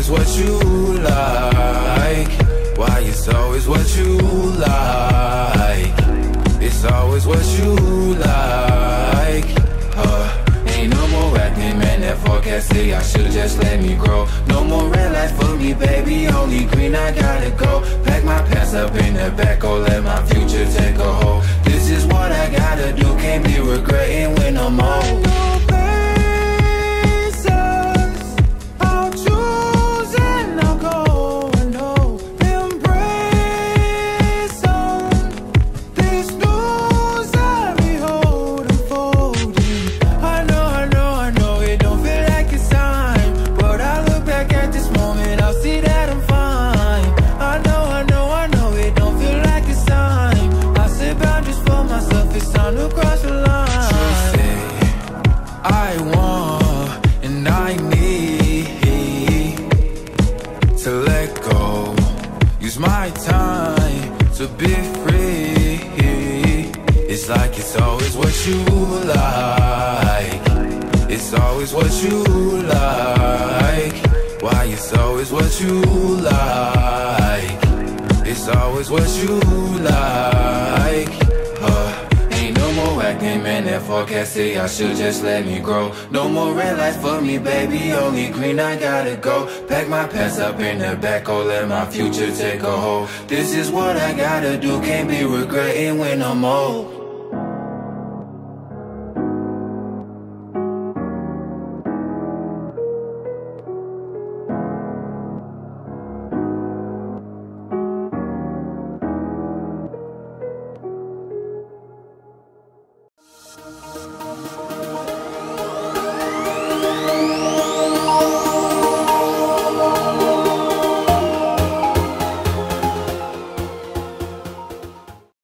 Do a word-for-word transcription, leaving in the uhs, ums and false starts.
always what you like. Why it's always what you like. It's always what you like. uh, Ain't no more acting, man, that forecast say I should've just let me grow. No more red lights for me, baby, only green, I gotta go. Pack my pants up in the back, oh, let my future take a hold. This is what I gotta do, can't be regretting when I'm old. My time to be free. It's like it's always what you like. It's always what you like. Why it's always what you like. It's always what you like. uh, Ain't no more acting, man, that forecast say I should just let me grow. No more red lights for me, baby, only green, I gotta go. Pack my pants up in the back, oh, let my future take a hold. This is what I gotta do, can't be regretting when I'm old.